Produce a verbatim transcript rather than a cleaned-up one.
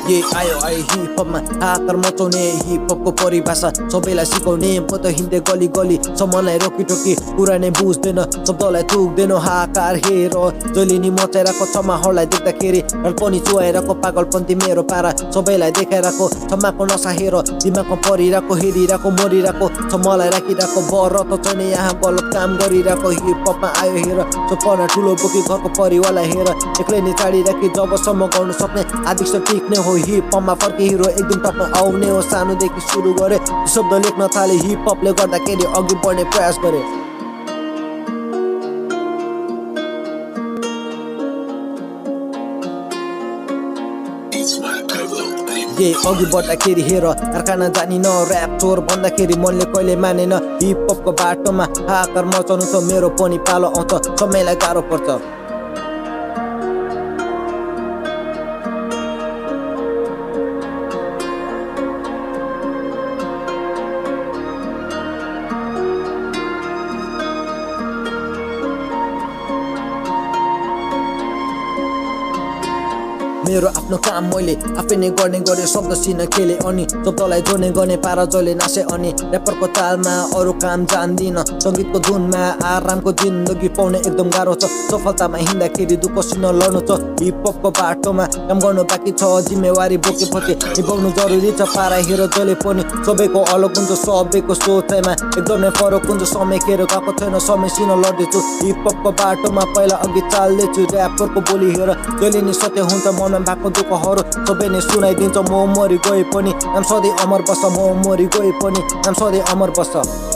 ये आयो आयो हिपहपमा हाकार मचाउने हिपहपको परिभाषा सबैलाई सिकाउने म त हिँड्दै गली गली सम्मलाई रोकी टोकी कुरा नै बुझ्दैन शब्दलाई तुक्दैन हाकार हेर जहिले नि मचाइरहेको छ माहौललाई देख्दाखेरि र पनि चुहाइरहेको पागलपन्थी मेरो पारा सबैलाई देखाइरहेको क्षमाको नसा हेर दिमागमा परिरहेको हेरिरहेको मरिरहेको छ मलाई राखिरहेको बर त छैन यहाँ गलत काम गरिरहेको हिपहपमा आयो हेर सपना ठुलो बोकी घरको परिवारलाई हेर एक्लै नै चाडिराखी जबसम्म गर्नु सक्ने आदिक्स टिक्ने हो हिपहपमा फर्के हिरो एकदम टपमा आउने हो सानोदेखि सुरु गरे शब्द लेख्न थाले हिपहपले गर्दाखेरि अघि बढ्ने प्रयास गरे ये अघि बढ्दाखेरि हेर कारखाना जानी न ऱ्याप चोर भन्दाखेरि मनले कहिले मानेन हिपहपको बाटोमा हाकार मचाउनु छ मेरो पनि पालो आउँछ समयलाई गाह्रो पर्छ मेरो आफ्नो काम मैले आफै नै गर्ने गरे शब्द सिन खेले अनि शब्दलाई जोड्ने गर्ने पारा जहिले नासे अनि ऱ्यापरको तालमा अरू काम जान्दिन सङ्गीतको धुनमा आरामको जिन्दगी पाउने एकदम गाह्रो छ सफलतामा हिँड्दाखेरि दुःख सिन लड्नु छ हिपहपको बाटोमा काम गर्नु बाँकी छ जिम्मेवारी बोकेपछि निभाउनु जरुरी छ पारा हेर जहिले पनि सबैको अलग हुन्छ सबैको सोचाइमा एकदमै फरक हुन्छ समय खेर गएको छैन समय सिन लड्दैछु हिपहपको बाटोमा पहिला अघि चाल्दैछु ऱ्यापरको बोली हेर जहिले नि सत्य हुन्छ मन भएको दुःखहरू सबै नै सुनाइदिन्छ म मरि गए पनि नाम सधैँ अमर बस्छ म मरि गए पनि नाम सधैँ अमर बस्छ